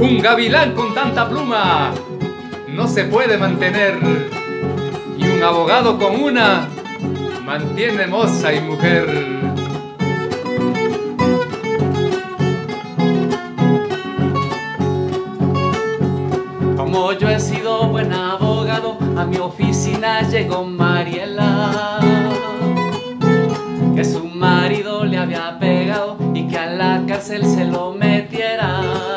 Un gavilán con tanta pluma no se puede mantener, y un abogado con una mantiene moza y mujer. Como yo he sido buen abogado, a mi oficina llegó Mariela, que su marido le había pegado y que a la cárcel se lo metiera.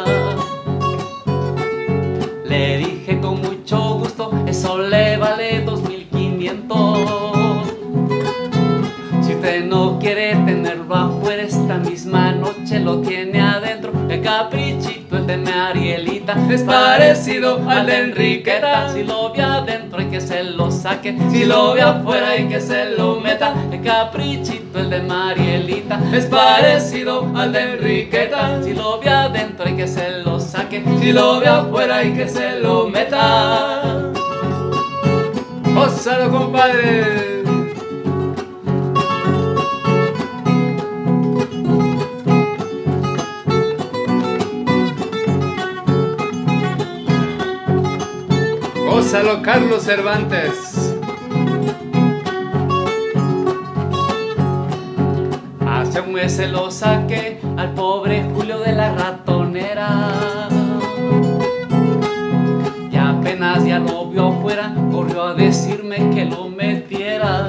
Le dije con mucho gusto, eso le vale 2.500. Si usted no quiere tenerlo afuera, esta misma noche lo tiene adentro. El caprichito, el de Marielita, es parecido al de Enriqueta. Si lo ve adentro hay que se lo saque, si lo ve afuera hay que se lo meta. El caprichito, el de Marielita, es parecido al de Enriqueta. Si lo ve adentro hay que se lo saque, si lo ve afuera hay que se lo meta. ¡Gózalo, compadre! ¡Gózalo, Carlos Cervantes! Hace un mes se lo saqué al pobre Julio de la ratonera, y apenas ya lo vio afuera, corrió a decirme que lo metiera.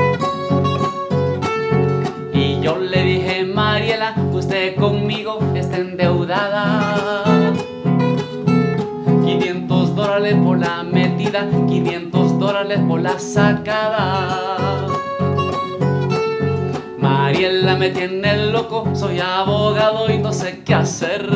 Y yo le dije: Mariela, usted conmigo está endeudada. $500 por la metida, $500 por la sacada. Mariela me tiene loco, soy abogado y no sé qué hacer.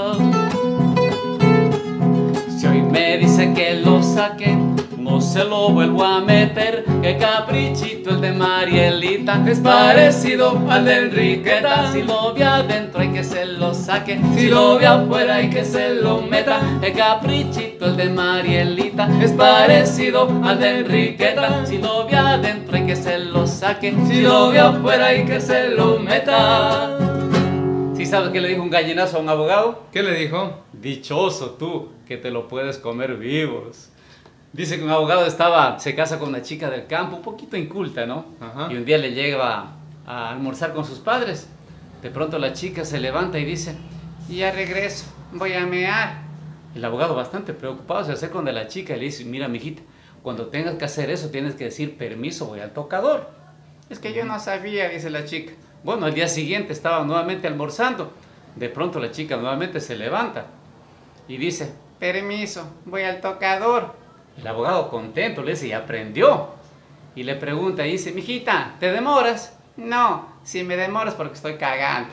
Si hoy me dice que lo saque, no se lo vuelvo a meter. Que caprichito el de Marielita, es parecido al de Enriqueta. Si lo ve adentro hay que se lo saque, si lo ve afuera hay que se lo meta. El caprichito el de Marielita, es parecido al de Enriqueta. Si lo ve adentro hay que se lo saque, si lo ve afuera hay que se lo meta. ¿Sí sabes qué le dijo un gallinazo a un abogado? ¿Qué le dijo? Dichoso tú, que te lo puedes comer vivos. Dice que un abogado se casa con una chica del campo, un poquito inculta, ¿no? Ajá. Y un día le llega a almorzar con sus padres. De pronto la chica se levanta y dice: ya regreso, voy a mear. El abogado, bastante preocupado, se acerca con la chica y le dice: mira, mijita, cuando tengas que hacer eso tienes que decir: permiso, voy al tocador. Es que yo no sabía, dice la chica. Bueno, al día siguiente estaba nuevamente almorzando. De pronto la chica nuevamente se levanta y dice: permiso, voy al tocador. El abogado, contento, le dice: y aprendió. Y le pregunta y dice: mijita, ¿te demoras? No, si me demoras porque estoy cagando.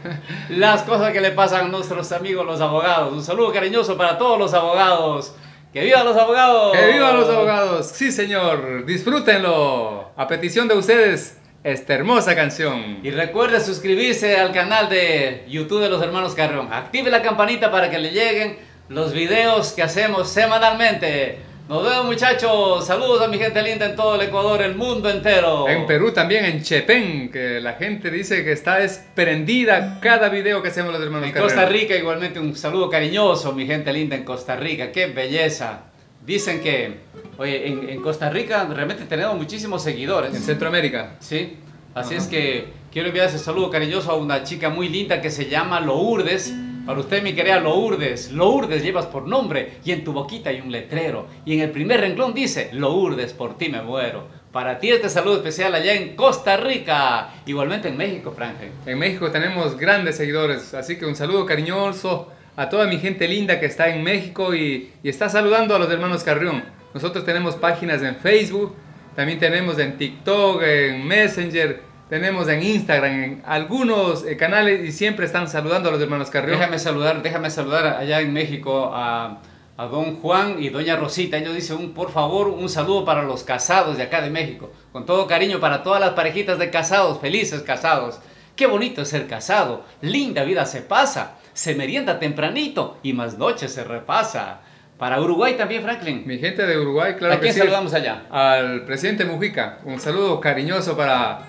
Las cosas que le pasan a nuestros amigos los abogados. Un saludo cariñoso para todos los abogados. ¡Que vivan los abogados! ¡Que vivan los abogados! Sí, señor, disfrútenlo. A petición de ustedes, esta hermosa canción. Y recuerde suscribirse al canal de YouTube de los hermanos Carrión. Active la campanita para que le lleguen los videos que hacemos semanalmente. Nos vemos, muchachos. Saludos a mi gente linda en todo el Ecuador, el mundo entero. En Perú también, en Chepén, que la gente dice que está prendida cada video que hacemos los hermanos En Carrión. Costa Rica igualmente un saludo cariñoso, mi gente linda en Costa Rica. ¡Qué belleza! Dicen que, oye, en Costa Rica realmente tenemos muchísimos seguidores. En Centroamérica. Sí, así Ajá. es que quiero enviar ese saludo cariñoso a una chica muy linda que se llama Lourdes. Para usted, mi querida Lourdes, Lourdes llevas por nombre y en tu boquita hay un letrero. Y en el primer renglón dice: Lourdes, por ti me muero. Para ti este saludo especial allá en Costa Rica. Igualmente en México, Franklin. En México tenemos grandes seguidores, así que un saludo cariñoso a toda mi gente linda que está en México y está saludando a los hermanos Carrión. Nosotros tenemos páginas en Facebook, también tenemos en TikTok, en Messenger, tenemos en Instagram, en algunos canales y siempre están saludando a los hermanos Carrión. Déjame saludar allá en México a don Juan y doña Rosita. Ellos dicen: por favor, un saludo para los casados de acá de México. Con todo cariño para todas las parejitas de casados, felices casados. Qué bonito es ser casado, linda vida se pasa, se merienda tempranito y más noches se repasa. Para Uruguay también, Franklin. Mi gente de Uruguay, claro ¿A que quién sí. saludamos allá? Al presidente Mujica. Un saludo cariñoso para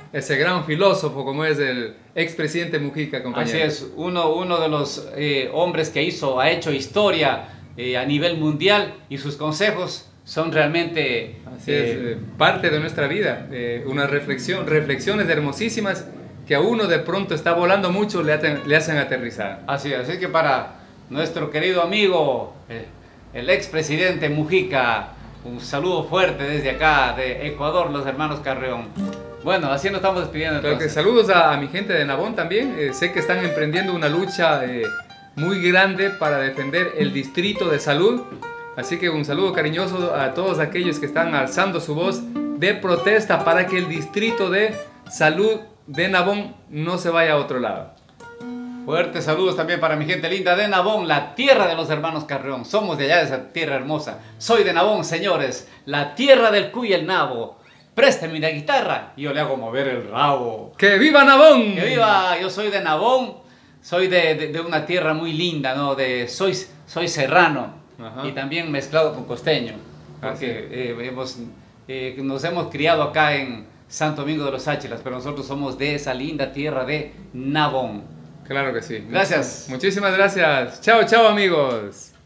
ese gran filósofo como es el expresidente Mujica, compañero. Así es, uno de los hombres que ha hecho historia a nivel mundial, y sus consejos son realmente Así es, parte de nuestra vida, una reflexiones hermosísimas que a uno de pronto está volando mucho, le hacen aterrizar. Así que para nuestro querido amigo, el expresidente Mujica, un saludo fuerte desde acá, de Ecuador, los hermanos Carrión. Bueno, así nos estamos despidiendo. Claro que saludos a mi gente de Nabón también. Sé que están emprendiendo una lucha muy grande para defender el distrito de salud. Así que un saludo cariñoso a todos aquellos que están alzando su voz de protesta para que el distrito de salud de Nabón no se vaya a otro lado. Fuertes saludos también para mi gente linda de Nabón, la tierra de los hermanos Carrión. Somos de allá, de esa tierra hermosa. Soy de Nabón, señores, la tierra del cuy y el nabo. Présteme la guitarra y yo le hago mover el rabo. ¡Que viva Nabón! ¡Que viva! Yo soy de Nabón, soy de una tierra muy linda, ¿no? Soy serrano. Ajá. Y también mezclado con costeño, porque nos hemos criado acá en Santo Domingo de los Áchilas, pero nosotros somos de esa linda tierra de Nabón. Claro que sí. Gracias. Muchísimas gracias. Chao, chao, amigos.